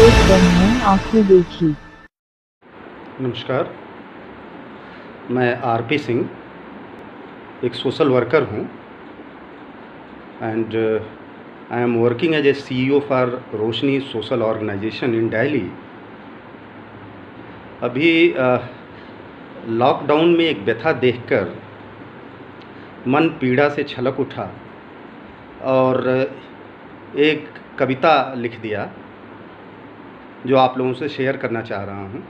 एक दम में आंखें देखी। नमस्कार, मैं आरपी सिंह एक सोशल वर्कर हूँ and I am working as a CEO for Roshni social organisation in Delhi. अभी लॉकडाउन में एक व्यथा देखकर मन पीड़ा से छलक उठा और एक कविता लिख दिया जो आप लोगों से शेयर करना चाह रहा हूँ।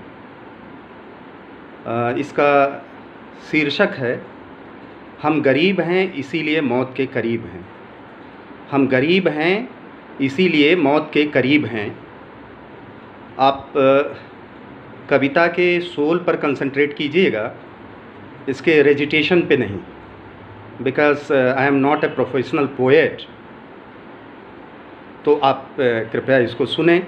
इसका शीर्षक है, हम गरीब हैं इसीलिए मौत के करीब हैं। हम गरीब हैं इसीलिए मौत के करीब हैं। आप कविता के सोल पर कंसंट्रेट कीजिएगा, इसके रेजिटेशन पे नहीं, because I am not a professional poet. तो आप कृपया इसको सुने।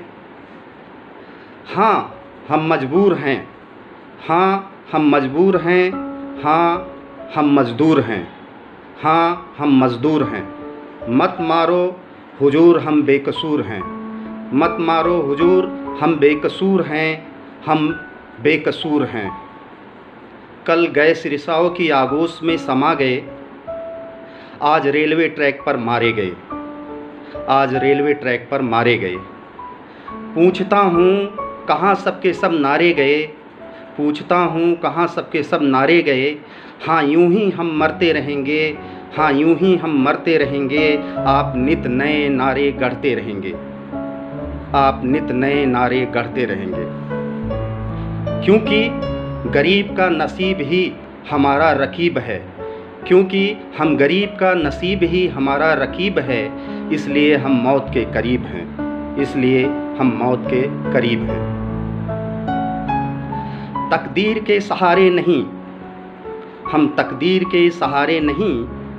हाँ, हम मजबूर हैं। हाँ, हम मजबूर हैं। हाँ, हम मज़दूर हैं। हाँ, हम मज़दूर हैं। मत मारो हुजूर, हम बेकसूर हैं। मत मारो हुजूर, हम बेकसूर हैं। हम बेकसूर हैं। कल गैस रिसाव की आगोश में समा गए, आज रेलवे ट्रैक पर मारे गए। आज रेलवे ट्रैक पर मारे गए। पूछता हूँ कहाँ सबके सब नारे गए। पूछता हूँ कहाँ सबके सब नारे गए। हाँ, यूं ही हम मरते रहेंगे। हाँ, यूं ही हम मरते रहेंगे। आप नित नए नारे गढ़ते रहेंगे। आप नित नए नारे गढ़ते रहेंगे। क्योंकि गरीब का नसीब ही हमारा रकीब है। क्योंकि हम गरीब का नसीब ही हमारा रकीब है, इसलिए हम मौत के करीब हैं। इसलिए हम मौत के करीब हैं। तकदीर के सहारे नहीं, हम तकदीर के सहारे नहीं।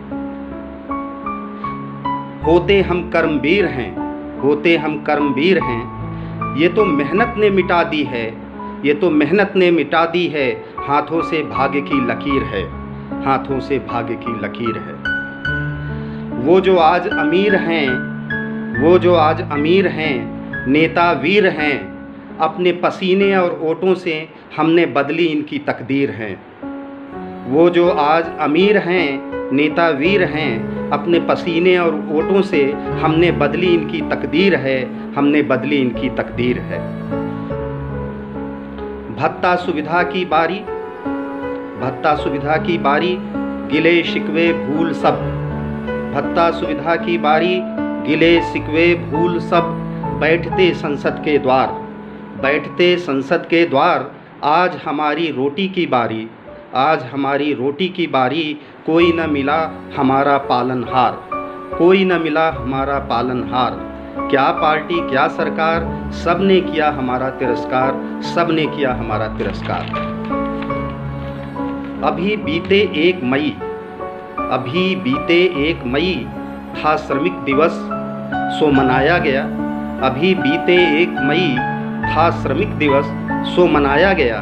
होते हम कर्मवीर हैं। होते हम कर्मवीर हैं। ये तो मेहनत ने मिटा दी है। ये तो मेहनत ने मिटा दी है। हाथों से भाग्य की लकीर है। हाथों से भाग्य की लकीर है। वो जो आज अमीर हैं, वो जो आज अमीर हैं, नेता वीर हैं। अपने पसीने और ओंठों से हमने बदली इनकी तकदीर है। वो जो आज अमीर हैं, नेता वीर हैं। अपने पसीने और ओंठों से हमने बदली इनकी तकदीर है। हमने बदली इनकी तकदीर है। भत्ता सुविधा की बारी, भत्ता सुविधा की बारी, गिले शिकवे भूल सब। भत्ता सुविधा की बारी, गिले शिकवे भूल सब। बैठते संसद के द्वार, बैठते संसद के द्वार। आज हमारी रोटी की बारी, आज हमारी रोटी की बारी। कोई न मिला हमारा पालनहार, कोई न मिला हमारा पालनहार। क्या पार्टी क्या सरकार, सब ने किया हमारा तिरस्कार। सब ने किया हमारा तिरस्कार। अभी बीते 1 मई, अभी बीते 1 मई था श्रमिक दिवस, सो मनाया गया। अभी बीते 1 मई था श्रमिक दिवस, सो मनाया गया।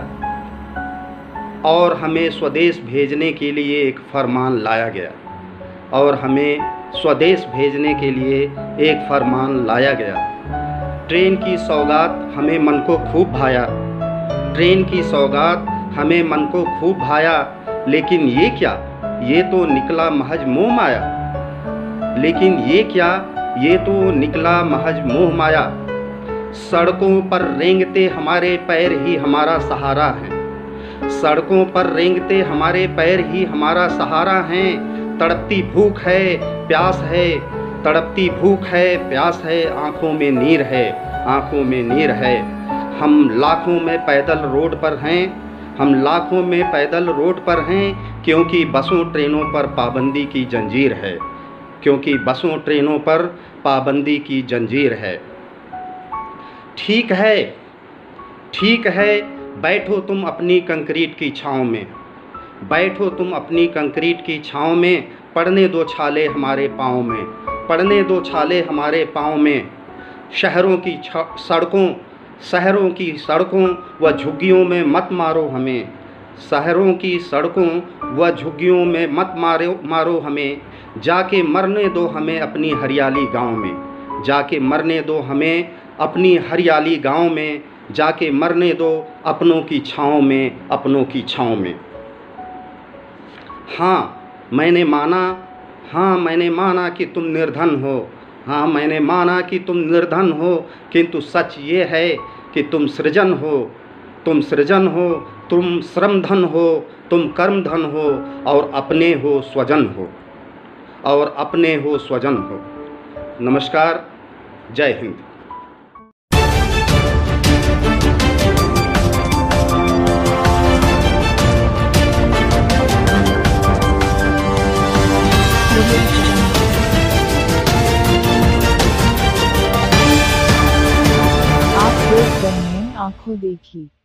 और हमें स्वदेश भेजने के लिए एक फरमान लाया गया। और हमें स्वदेश भेजने के लिए एक फरमान लाया गया। ट्रेन की सौगात हमें मन को खूब भाया। ट्रेन की सौगात हमें मन को खूब भाया। लेकिन ये क्या, ये तो निकला महज मोह माया। लेकिन ये क्या, ये तो निकला महज मोह माया। सड़कों पर रेंगते हमारे पैर ही हमारा सहारा हैं। सड़कों पर रेंगते हमारे पैर ही हमारा सहारा हैं। तड़पती भूख है, प्यास है। तड़पती भूख है, प्यास है। आँखों में नीर है, आँखों में नीर है। हम लाखों में पैदल रोड पर हैं। हम लाखों में पैदल रोड पर हैं। क्योंकि बसों ट्रेनों पर पाबंदी की जंजीर है। क्योंकि बसों ट्रेनों पर पाबंदी की जंजीर है। ठीक है, ठीक है, बैठो तुम अपनी कंक्रीट की छाँव में। बैठो तुम अपनी कंक्रीट की छाँव में। पड़ने दो छाले हमारे पाँव में। पड़ने दो छाले हमारे पाँव में। शहरों की सड़कों, शहरों की सड़कों व झुग्गियों में मत मारो हमें। शहरों की सड़कों व झुग्गियों में मत मारो हमें। जाके मरने दो हमें अपनी हरियाली गाँव में। जाके मरने दो हमें अपनी हरियाली गांव में, जाके मरने दो अपनों की छाँव में, अपनों की छाँव में। हाँ मैंने माना कि तुम निर्धन हो, हाँ मैंने माना कि तुम निर्धन हो, किंतु सच ये है कि तुम सृजन हो, तुम सृजन हो, तुम श्रमधन हो, तुम कर्मधन हो, और अपने हो स्वजन हो, और अपने हो स्वजन हो। नमस्कार, जय हिंद। आप देख रहे हैं आंखों देखी।